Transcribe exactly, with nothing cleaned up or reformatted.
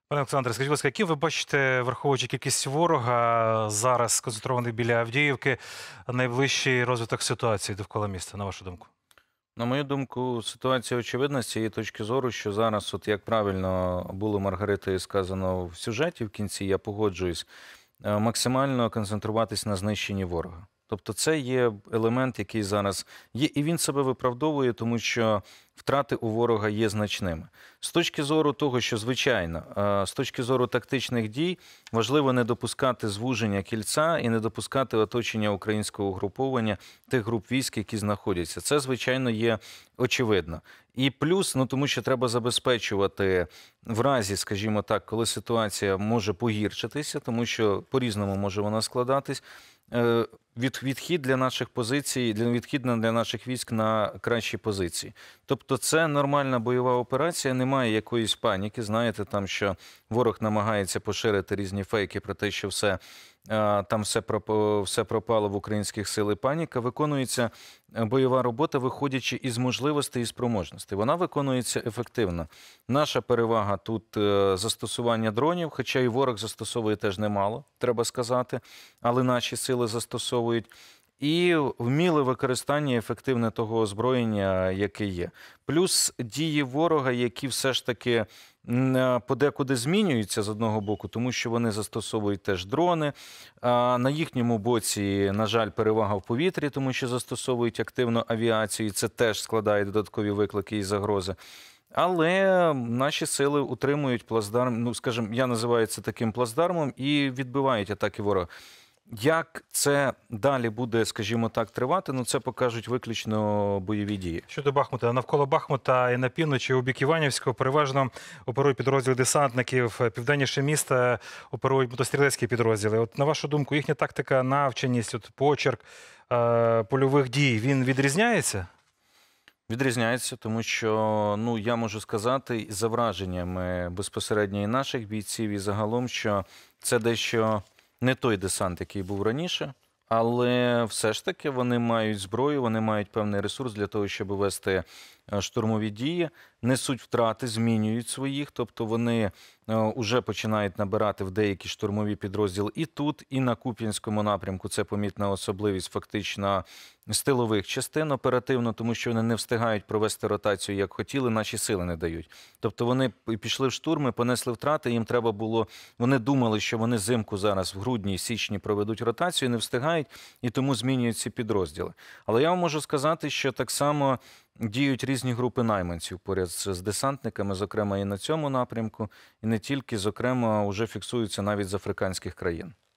Пане Олександре, скажіть, будь ласка, які ви бачите, враховуючи кількість ворога, зараз сконцентрований біля Авдіївки, найближчий розвиток ситуації довкола міста, на вашу думку? На мою думку, ситуація очевидна з цієї точки зору, що зараз, от як правильно було Маргаритою сказано в сюжеті в кінці, я погоджуюсь, е, максимально концентруватись на знищенні ворога. Тобто це є елемент, який зараз є, і він себе виправдовує, тому що втрати у ворога є значними. З точки зору того, що звичайно, е, з точки зору тактичних дій, важливо не допускати звуження кільця і не допускати оточення українського угруповання тих груп військ, які знаходяться. Це, звичайно, є очевидно. І плюс, ну тому що треба забезпечувати в разі, скажімо так, коли ситуація може погіршитися, тому що по-різному може вона складатись, е, від, відхід для наших позицій, для відхід для наших військ на кращі позиції. Тобто це нормальна бойова операція, немає якоїсь паніки. Знаєте, там, що ворог намагається поширити різні фейки про те, що все, там все, все пропало в українських сил і паніка. Виконується бойова робота, виходячи із можливостей і спроможностей. Вона виконується ефективно. Наша перевага тут застосування дронів, хоча і ворог застосовує теж немало, треба сказати, але наші сили застосовують. І вміле використання ефективне того озброєння, яке є. Плюс дії ворога, які все ж таки подекуди змінюються з одного боку, тому що вони застосовують теж дрони. А на їхньому боці, на жаль, перевага в повітрі, тому що застосовують активну авіацію, і це теж складає додаткові виклики і загрози. Але наші сили утримують плацдарм, ну, скажімо, я називаю це таким плацдармом, і відбивають атаки ворога. Як це далі буде, скажімо так, тривати, ну це покажуть виключно бойові дії. Щодо Бахмута, навколо Бахмута і на півночі у бік Іванівського переважно оперують підрозділи десантників, південніше міста оперують мотострілецькі підрозділи. От на вашу думку, їхня тактика, навченість, от почерк е польових дій, він відрізняється? Відрізняється, тому що, ну, я можу сказати, за враженнями безпосередньо і наших бійців, і загалом, що це дещо не той десант, який був раніше, але все ж таки вони мають зброю, вони мають певний ресурс для того, щоб вести штурмові дії, несуть втрати, змінюють своїх, тобто вони вже починають набирати в деякі штурмові підрозділи і тут, і на Куп'янському напрямку. Це помітна особливість фактично з тилових частин оперативно, тому що вони не встигають провести ротацію, як хотіли, наші сили не дають. Тобто вони пішли в штурми, понесли втрати, їм треба було, вони думали, що вони зимку зараз в грудні, січні проведуть ротацію, не встигають, і тому змінюють ці підрозділи. Але я вам можу сказати, що так само діють різні групи найманців поряд з десантниками, зокрема і на цьому напрямку, і не тільки, зокрема, вже фіксуються навіть з африканських країн.